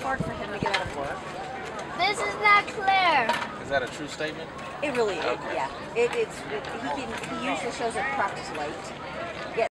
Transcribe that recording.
hard for him to get out of work. This is not clear. Is that a true statement? It really is, Okay. yeah. He usually shows up to practice late.